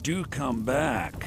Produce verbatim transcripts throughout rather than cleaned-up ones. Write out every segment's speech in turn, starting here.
do come back.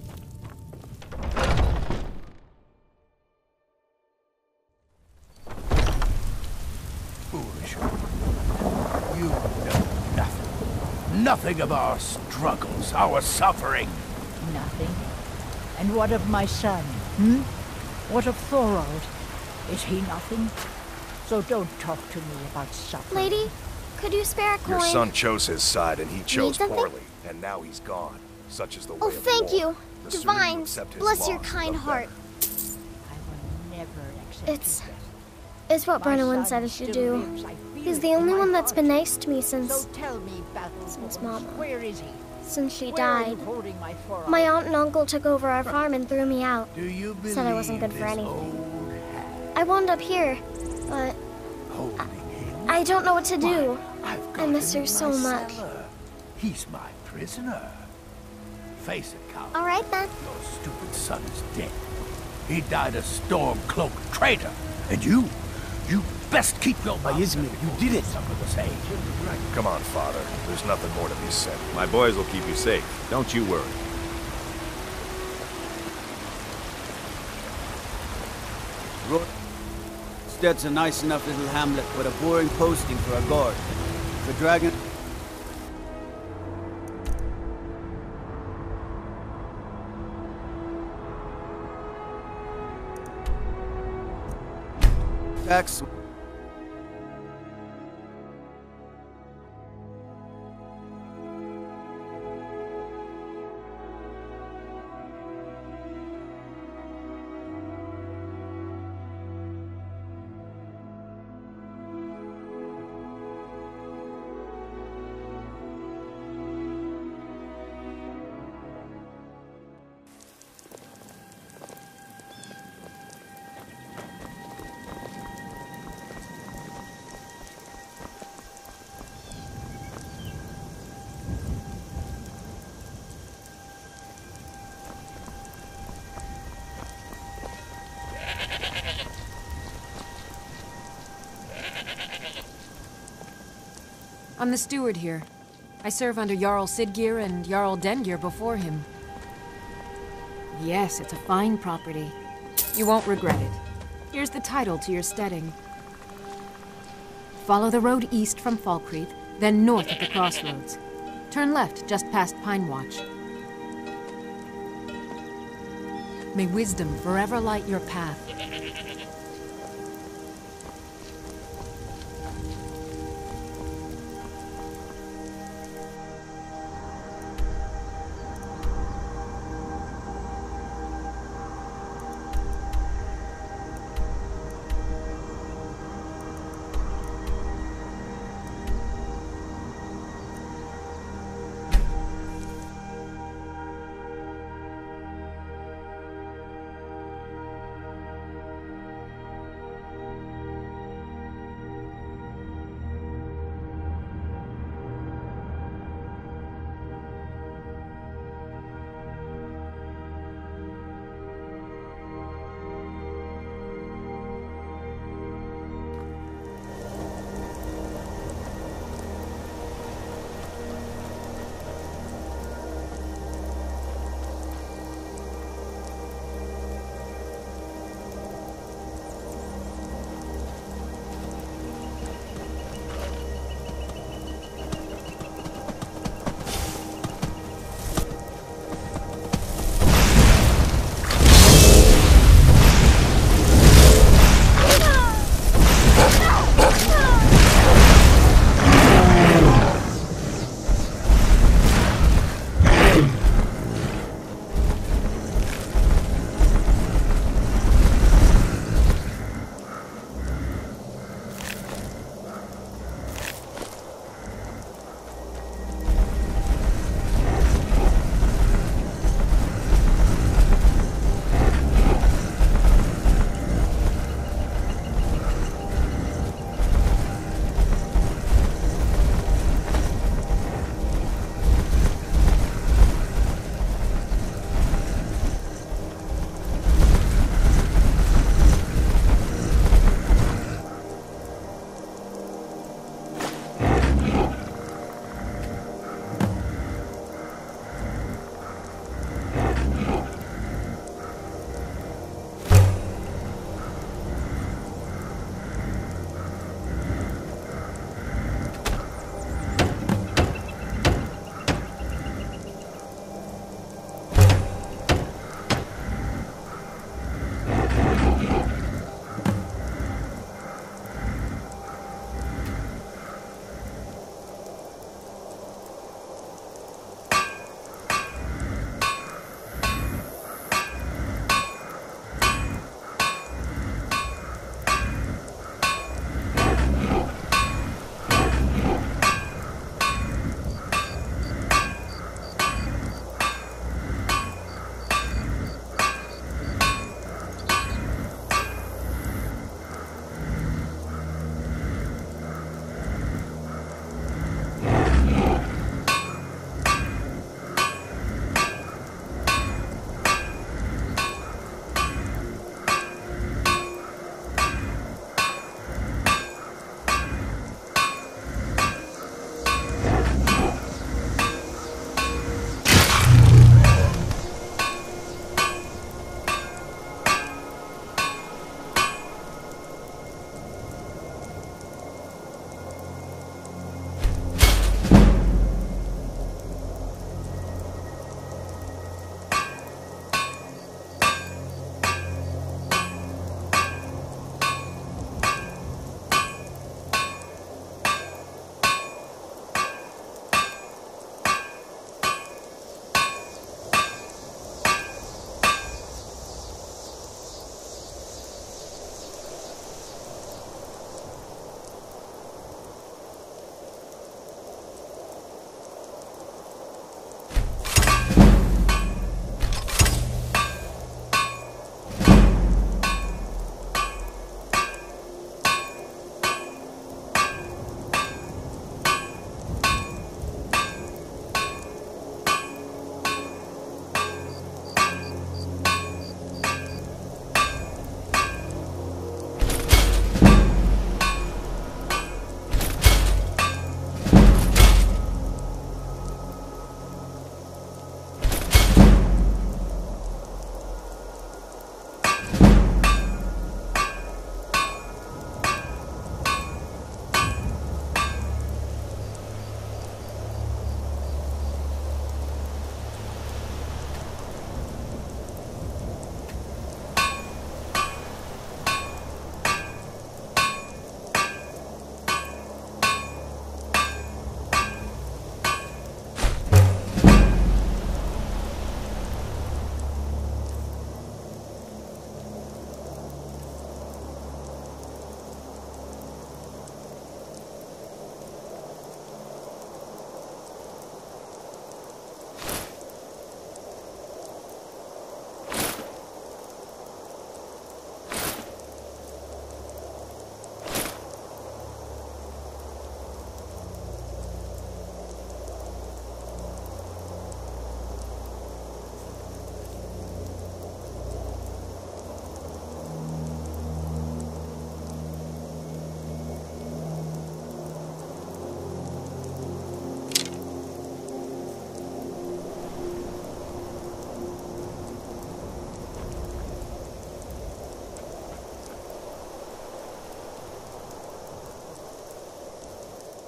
Foolish woman. You know nothing. Nothing of our struggles, our suffering. Nothing? And what of my son, hmm? What of Thorold? Is he nothing? So don't talk to me about suffering. Lady, could you spare a coin? Your son chose his side, and he chose something? poorly. And now he's gone. Such is the way Oh, of thank war. you. The sooner you Divine, accept his bless your loss, kind the heart. better. I will never accept It's... his death. It's what My Brennan son said I should still do. lives. I feel He's it the in only my one that's been heart. nice to me since... So tell me, Battle Since Bones, Mama. where is he? since she Where are you died. holding my Thorold? My aunt and uncle took over our farm and threw me out. Do you believe Said I wasn't good for this anything. old hag I wound up here, but holding him? I don't know what to do. Why, I've I got miss him her in so my much. cellar. He's my prisoner. Face it, Count. All right then. Your stupid son is dead. He died a storm-cloaked traitor. And you, you best keep your mouth shut. You did it. Some of the same. Come on, Father. There's nothing more to be said. My boys will keep you safe. Don't you worry. Stead's a nice enough little hamlet, but a boring posting for a guard. The dragon... Tax... I'm the steward here. I serve under Jarl Sidgeir and Jarl Dengir before him. Yes, it's a fine property. You won't regret it. Here's the title to your steading. Follow the road east from Falkreath, then north at the crossroads. Turn left just past Pine Watch. May wisdom forever light your path.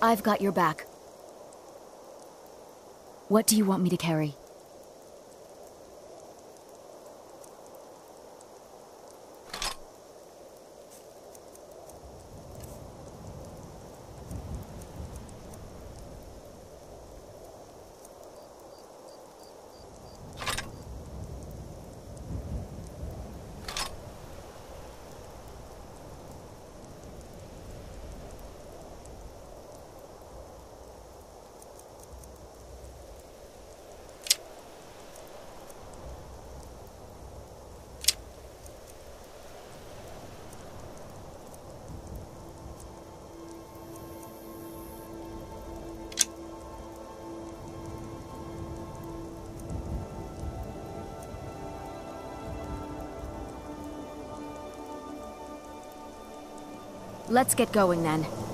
I've got your back. What do you want me to carry? Let's get going then.